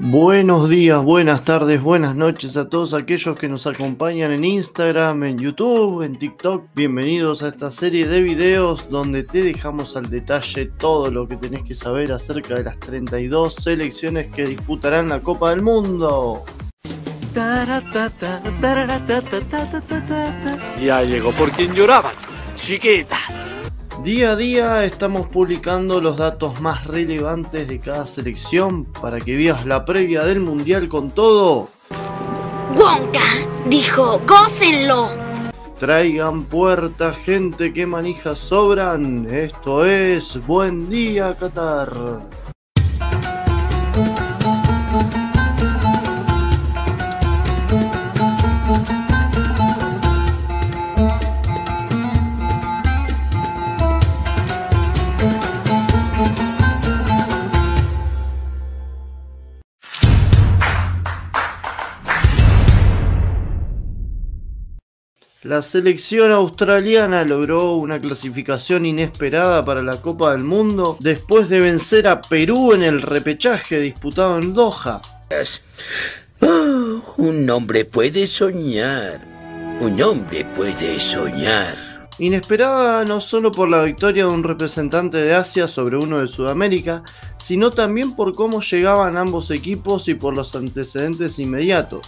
Buenos días, buenas tardes, buenas noches a todos aquellos que nos acompañan en Instagram, en YouTube, en TikTok. Bienvenidos a esta serie de videos donde te dejamos al detalle todo lo que tenés que saber acerca de las 32 selecciones que disputarán la Copa del Mundo. Ya llegó por quien lloraban, chiquitas. Día a día estamos publicando los datos más relevantes de cada selección para que veas la previa del Mundial con todo. Wonka dijo, gócenlo. Traigan puerta, gente, que manijas sobran. Esto es Buen Día Qatar. La selección australiana logró una clasificación inesperada para la Copa del Mundo después de vencer a Perú en el repechaje disputado en Doha. Un hombre puede soñar. Un hombre puede soñar. Inesperada no solo por la victoria de un representante de Asia sobre uno de Sudamérica, sino también por cómo llegaban ambos equipos y por los antecedentes inmediatos.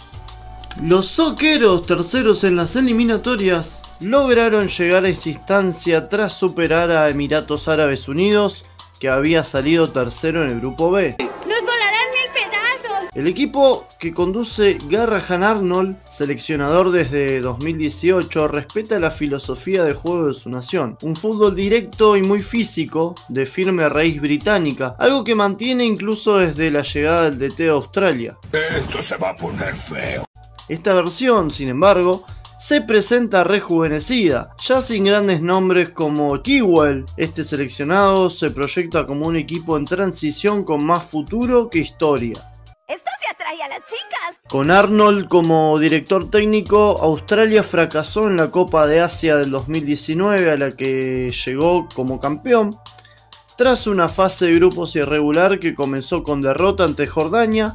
Los soqueros, terceros en las eliminatorias, lograron llegar a esa instancia tras superar a Emiratos Árabes Unidos, que había salido tercero en el grupo B. ¡Nos volarán mil pedazos! El equipo que conduce Garrahan Arnold, seleccionador desde 2018, respeta la filosofía de juego de su nación. Un fútbol directo y muy físico, de firme raíz británica, algo que mantiene incluso desde la llegada del DT a Australia. Esto se va a poner feo. Esta versión, sin embargo, se presenta rejuvenecida, ya sin grandes nombres como Kewell. Este seleccionado se proyecta como un equipo en transición con más futuro que historia. ¡Esto se atrae a las chicas! Con Arnold como director técnico, Australia fracasó en la Copa de Asia del 2019, a la que llegó como campeón, tras una fase de grupos irregular que comenzó con derrota ante Jordania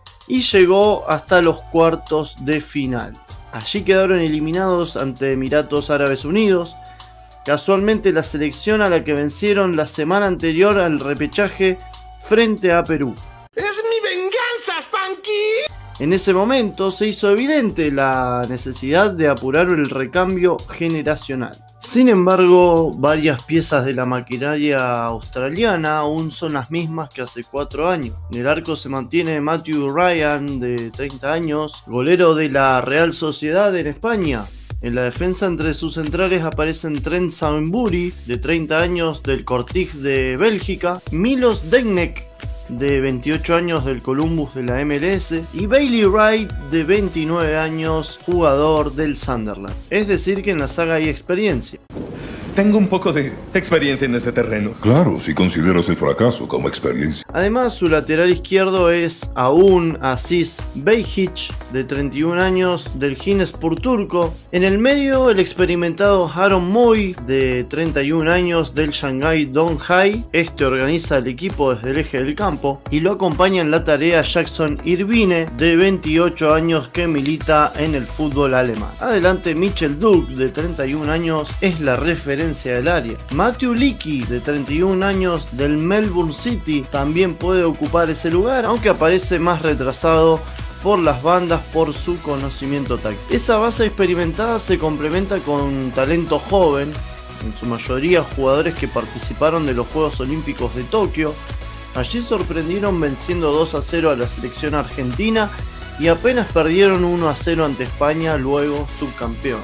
y llegó hasta los cuartos de final. Allí quedaron eliminados ante Emiratos Árabes Unidos, casualmente la selección a la que vencieron la semana anterior al repechaje frente a Perú. ¡Es mi venganza, Spanky! En ese momento se hizo evidente la necesidad de apurar el recambio generacional. Sin embargo, varias piezas de la maquinaria australiana aún son las mismas que hace 4 años. En el arco se mantiene Matthew Ryan, de 30 años, golero de la Real Sociedad en España. En la defensa entre sus centrales aparecen Trent Sainbury, de 30 años, del Kortrijk de Bélgica, Milos Degenek, de 28 años, del Columbus de la MLS, y Bailey Wright, de 29 años, jugador del Sunderland. Es decir que en la saga hay experiencia. Tengo un poco de experiencia en ese terreno. Claro, si consideras el fracaso como experiencia. Además, su lateral izquierdo es aún Aziz Behich, de 31 años, del Ginespor turco. En el medio, el experimentado Aaron Moy, de 31 años, del Shanghai Donghai. Este organiza el equipo desde el eje del campo y lo acompaña en la tarea Jackson Irvine, de 28 años, que milita en el fútbol alemán. Adelante, Mitchell Duke, de 31 años, es la referencia del área. Matthew Leakey, de 31 años, del Melbourne City, también puede ocupar ese lugar, aunque aparece más retrasado por las bandas por su conocimiento táctico. Esa base experimentada se complementa con talento joven, en su mayoría jugadores que participaron de los Juegos Olímpicos de Tokio. Allí sorprendieron venciendo 2-0 a la selección argentina y apenas perdieron 1-0 ante España, luego subcampeón.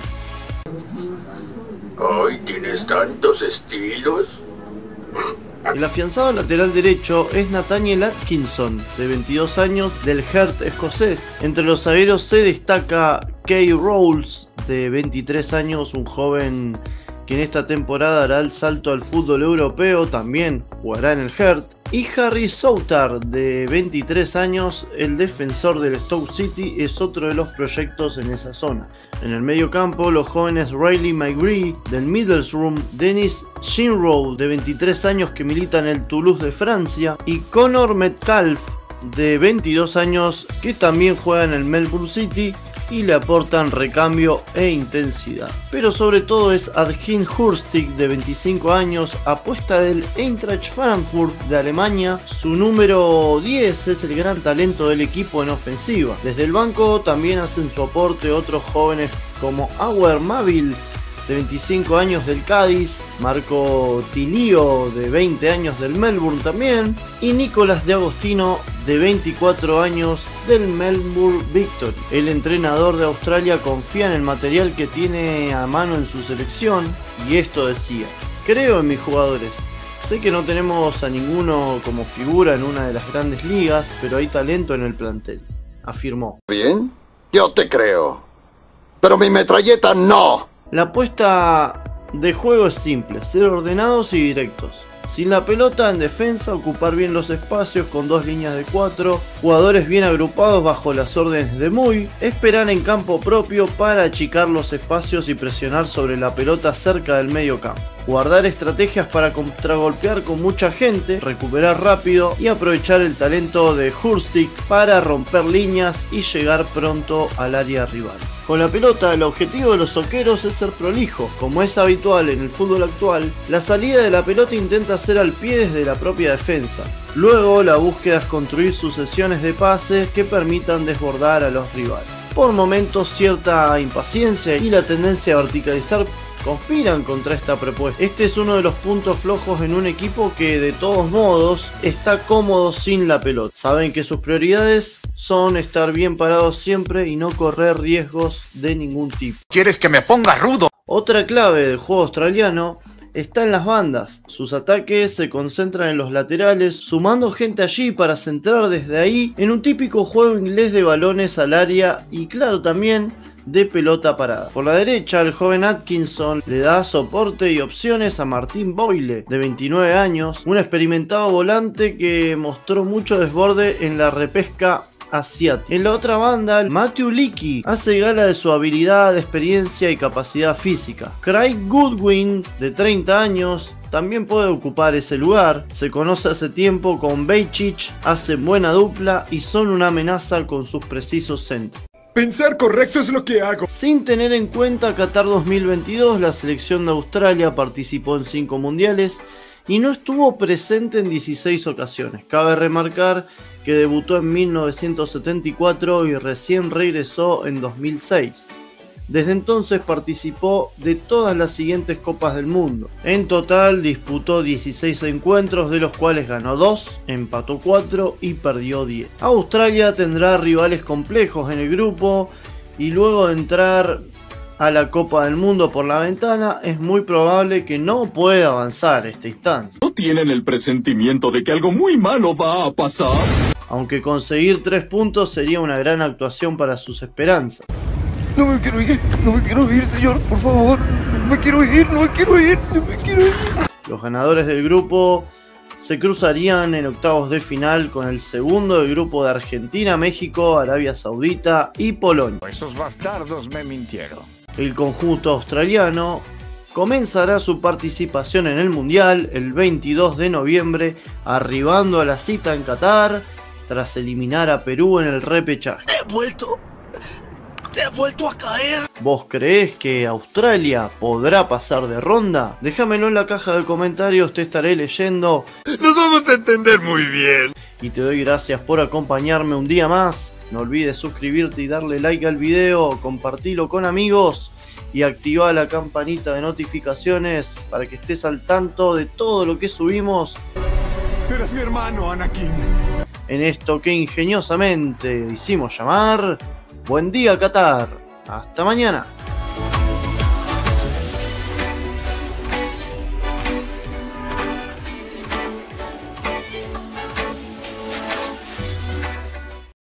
Hoy tienes tantos estilos. El afianzado lateral derecho es Nathaniel Atkinson, de 22 años, del Hearts escocés. Entre los zagueros se destaca Kay Rowles, de 23 años, un joven que en esta temporada hará el salto al fútbol europeo, también jugará en el Hearts. Y Harry Soutar, de 23 años, el defensor del Stoke City, es otro de los proyectos en esa zona. En el medio campo, los jóvenes Riley McGree del Middlesbrough, Dennis Shinrow, de 23 años, que milita en el Toulouse de Francia, y Connor Metcalf, de 22 años, que también juega en el Melbourne City y le aportan recambio e intensidad. Pero sobre todo es Adkin Hustic, de 25 años, apuesta del Eintracht Frankfurt de Alemania. Su número 10 es el gran talento del equipo en ofensiva. Desde el banco también hacen su aporte otros jóvenes como Auer Mabil, de 25 años, del Cádiz, Marco Tilio, de 20 años, del Melbourne también, y Nicolás de Agostino, de 24 años, del Melbourne Victory. El entrenador de Australia confía en el material que tiene a mano en su selección, y esto decía: creo en mis jugadores. Sé que no tenemos a ninguno como figura en una de las grandes ligas, pero hay talento en el plantel, afirmó. Bien, yo te creo, pero mi metralleta no. La apuesta de juego es simple: ser ordenados y directos. Sin la pelota en defensa, ocupar bien los espacios con 2 líneas de 4, jugadores bien agrupados bajo las órdenes de Muy, esperar en campo propio para achicar los espacios y presionar sobre la pelota cerca del medio campo. Guardar estrategias para contragolpear con mucha gente, recuperar rápido y aprovechar el talento de Hustic para romper líneas y llegar pronto al área rival. Con la pelota, el objetivo de los soqueros es ser prolijo. Como es habitual en el fútbol actual, la salida de la pelota intenta ser al pie desde la propia defensa. Luego, la búsqueda es construir sucesiones de pases que permitan desbordar a los rivales. Por momentos, cierta impaciencia y la tendencia a verticalizar conspiran contra esta propuesta. Este es uno de los puntos flojos en un equipo que, de todos modos, está cómodo sin la pelota. Saben que sus prioridades son estar bien parados siempre y no correr riesgos de ningún tipo. ¿Quieres que me ponga rudo? Otra clave del juego australiano está en las bandas. Sus ataques se concentran en los laterales, sumando gente allí para centrar desde ahí en un típico juego inglés de balones al área y, claro, también de pelota parada. Por la derecha, el joven Atkinson le da soporte y opciones a Martín Boyle, de 29 años, un experimentado volante que mostró mucho desborde en la repesca asiática. En la otra banda, Matthew Leakey hace gala de su habilidad, experiencia y capacidad física. Craig Goodwin, de 30 años, también puede ocupar ese lugar. Se conoce hace tiempo con Bejcic, hacen buena dupla y son una amenaza con sus precisos centros. Pensar correcto es lo que hago. Sin tener en cuenta Qatar 2022, la selección de Australia participó en 5 mundiales y no estuvo presente en 16 ocasiones. Cabe remarcar que debutó en 1974 y recién regresó en 2006. Desde entonces participó de todas las siguientes Copas del Mundo. En total disputó 16 encuentros, de los cuales ganó 2, empató 4 y perdió 10. Australia tendrá rivales complejos en el grupo y luego de entrar a la Copa del Mundo por la ventana, es muy probable que no pueda avanzar esta instancia. ¿No tienen el presentimiento de que algo muy malo va a pasar? Aunque conseguir 3 puntos sería una gran actuación para sus esperanzas. No me quiero ir, señor, por favor. No me quiero ir. Los ganadores del grupo se cruzarían en octavos de final con el segundo del grupo de Argentina, México, Arabia Saudita y Polonia. Esos bastardos me mintieron. El conjunto australiano comenzará su participación en el Mundial el 22 de noviembre, arribando a la cita en Qatar tras eliminar a Perú en el repechaje. He vuelto a caer. ¿Vos creés que Australia podrá pasar de ronda? Déjamelo en la caja de comentarios, te estaré leyendo. Nos vamos a entender muy bien. Y te doy gracias por acompañarme un día más. No olvides suscribirte y darle like al video, compartilo con amigos y activa la campanita de notificaciones para que estés al tanto de todo lo que subimos. Eres mi hermano, Anakin. En esto que ingeniosamente hicimos llamar Buen Día Qatar. Hasta mañana.